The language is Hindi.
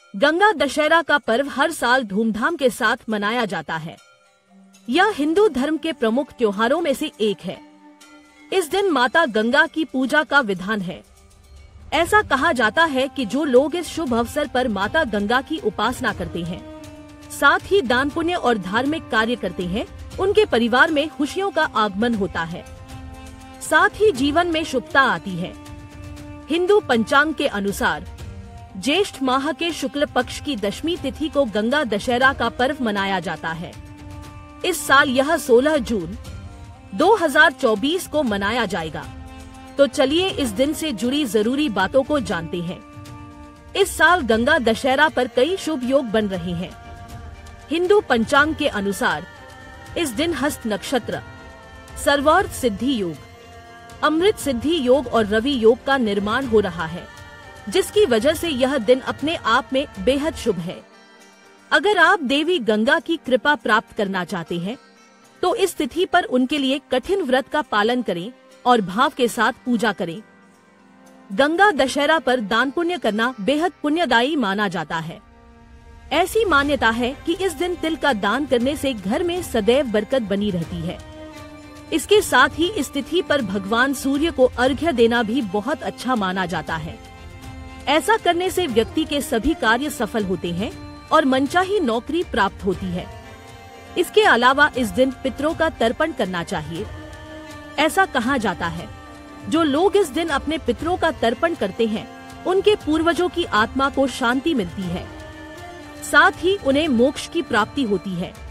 गंगा दशहरा का पर्व हर साल धूमधाम के साथ मनाया जाता है। यह हिंदू धर्म के प्रमुख त्योहारों में से एक है। इस दिन माता गंगा की पूजा का विधान है। ऐसा कहा जाता है कि जो लोग इस शुभ अवसर पर माता गंगा की उपासना करते हैं, साथ ही दान पुण्य और धार्मिक कार्य करते हैं, उनके परिवार में खुशियों का आगमन होता है, साथ ही जीवन में शुभता आती है। हिंदू पंचांग के अनुसार ज्येष्ठ माह के शुक्ल पक्ष की दशमी तिथि को गंगा दशहरा का पर्व मनाया जाता है। इस साल यह 16 जून 2024 को मनाया जाएगा। तो चलिए इस दिन से जुड़ी जरूरी बातों को जानते हैं। इस साल गंगा दशहरा पर कई शुभ योग बन रहे हैं। हिंदू पंचांग के अनुसार इस दिन हस्त नक्षत्र, सर्वार्थ सिद्धि योग, अमृत सिद्धि योग और रवि योग का निर्माण हो रहा है, जिसकी वजह से यह दिन अपने आप में बेहद शुभ है। अगर आप देवी गंगा की कृपा प्राप्त करना चाहते हैं तो इस तिथि पर उनके लिए कठिन व्रत का पालन करें और भाव के साथ पूजा करें। गंगा दशहरा पर दान पुण्य करना बेहद पुण्यदायी माना जाता है। ऐसी मान्यता है कि इस दिन तिल का दान करने से घर में सदैव बरकत बनी रहती है। इसके साथ ही इस तिथि पर भगवान सूर्य को अर्घ्य देना भी बहुत अच्छा माना जाता है। ऐसा करने से व्यक्ति के सभी कार्य सफल होते हैं और मनचाही नौकरी प्राप्त होती है। इसके अलावा इस दिन पितरों का तर्पण करना चाहिए। ऐसा कहा जाता है, जो लोग इस दिन अपने पितरों का तर्पण करते हैं, उनके पूर्वजों की आत्मा को शांति मिलती है, साथ ही उन्हें मोक्ष की प्राप्ति होती है।